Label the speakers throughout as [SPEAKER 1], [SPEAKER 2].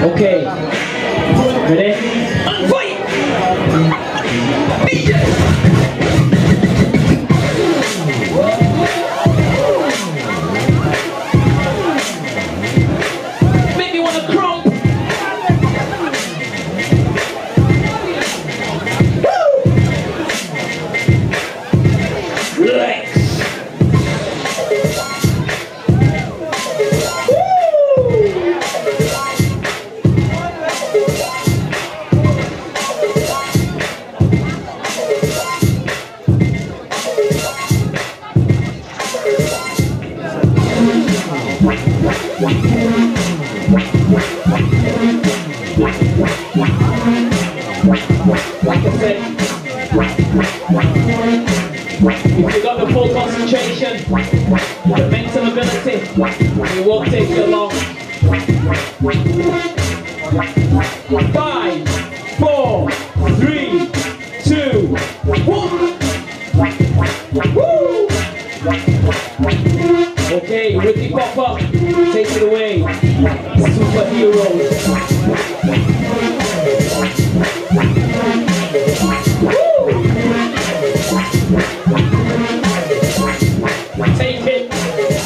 [SPEAKER 1] Okay. Ready? And fight! Make me wanna crump. Woo! Legs. Like I said, if you got the full concentration, the mental ability, it won't take you long. 5, 4, 3, 2, 1. Woo! Okay, Ricky Popper, take it away. Superheroes. Take it.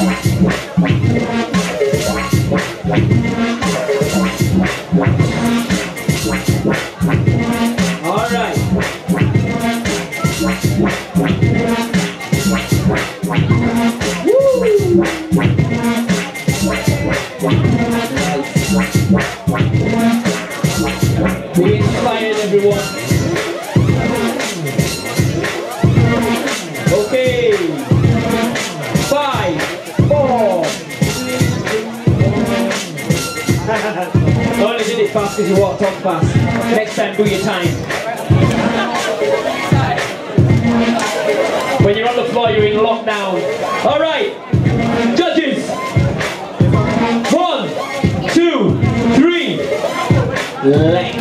[SPEAKER 1] All right. Be inspired, everyone. Okay. 5, 4. I only did it fast because you walked on fast. Next time, do your time. When you're on the floor, you're in lockdown. All right, judges. 1, 2, 3. Legs.